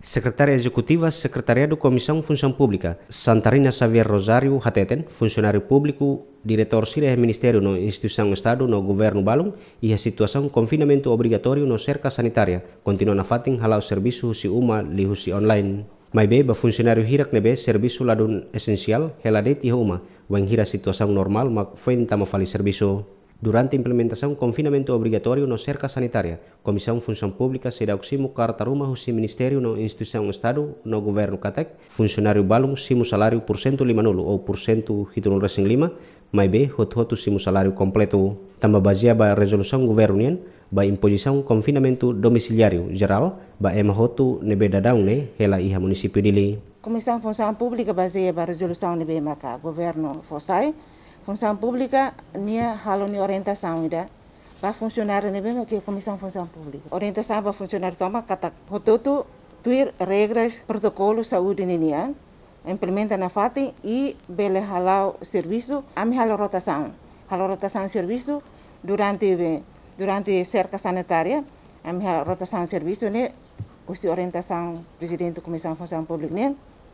Secretária Executiva, Secretariado Comissão Função Pública, Santarina Xavier Rosário Hateten, funcionário público, diretor Sira Ministério no Instituição Estado no Governo Balong e a situação confinamento obrigatório no cerca sanitária, continua na fatin halau serviço husi uma li husi online. Mai be ba funcionário hirak nebe serviço ladun essencial heladet iha uma, wan hira situação normal mak fuenta mafali serviço. Durante a implementação confinamento obrigatório no cerca sanitária, Comissão Função Pública será oximo carta ruma husi Ministério no Instituição Estado no Governo Katek, funcionário balong simu salário % 50 ou % hitunul resing 5, mai be hot-hotu simu salário completo. Tambah basia ba resolução governian ba imposição confinamento domiciliário geral ba emahotu nebe dadaung ne hela iha município dili. Comissão Função Pública baseia ba resolução nebe maka governo fosai. Função Pública nia halo ni orientação ida para funcionário nebe que Comissão Função Pública. Orientação para funcionário toma kata hototu tuir regras protocolos saúde ninian implementa na fati e bele halau serviço ami halau rotação serviço durante cerca sanitária ami halau rotação serviço ne usi orientação presidente Comissão Função Pública ne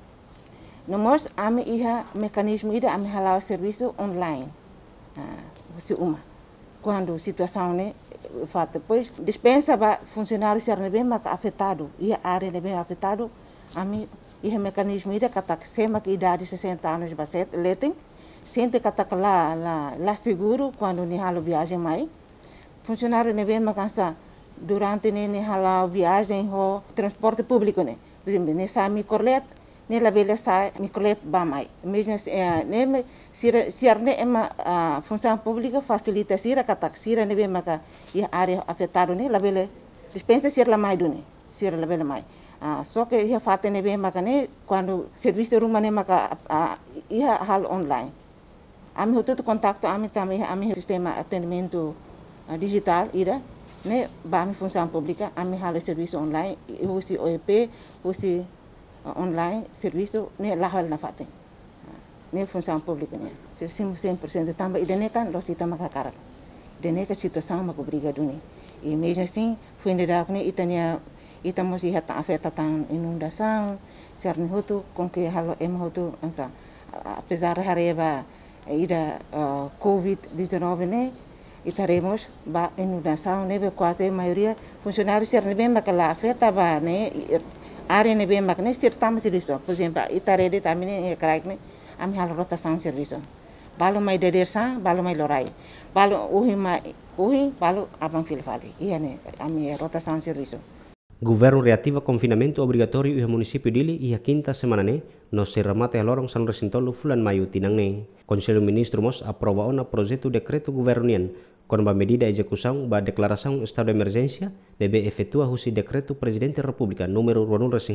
nomos ami iha mekanisme ida ami halau serviço online usi uma quando situação ne fato depois dispensa ba funcionário ser nebe maka afetado iha área nebe afetado ami iha mecanismo ida katak sema que idade 60 anos baset leting sente katak lá seguro quando ni halo viagem mai funcionário nebe makansa durante ni halo viagem ho transporte público ne por exemplo ne sa mi corlet ne la bela sa mi corlet ba mai mesmo ne sir ne ema função pública facilita sira katak sira nebe maka iha área afetado ne la bela dispensa sir la mai dune sir la bela mai só que ia fazer nebe makane quando serviço rumah ne maka ia hal online. Ami hotu contato ami sistema atendimento digital ida ne ba ami função pública ami hal serviço online usi OEP usi online serviço ne lahal na fatin. Ne função pública ne. 100% tambah idene kan losita makakarak. Idene ka situação makobriga duni. E mesmo assim foi neda ne itania itamos iha ta afeta tang inundação serni hotu com que halo hotu ansa apesar hareba ida COVID-19 ne itaremos ba inundação ne quase a maioria funcionários serni bem makala afeta ba ne área ne bem makne estamos serviço por exemplo itarede tamine e craik ami halo rotação serviço balo mai dedersa balo mai lorai balo uhi balo abang filfali iya ne ami rotação serviço. Governo reativa confinamento obrigatório e município dili e a quinta semana ne no se remate a lorong San Resintolo fulan maio tinang ne. Conselho Ministro mos aprova ona projeto decreto governian con ba medida execução ba declaração estado de emergência debe efetua husi decreto Presidente República número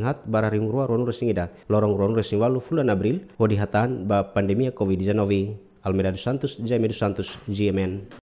2/2022 lorong 2/20 fulan Abril o dihataan ba pandemia COVID-19. Almeida dos Santos, Jaime dos Santos, GMN.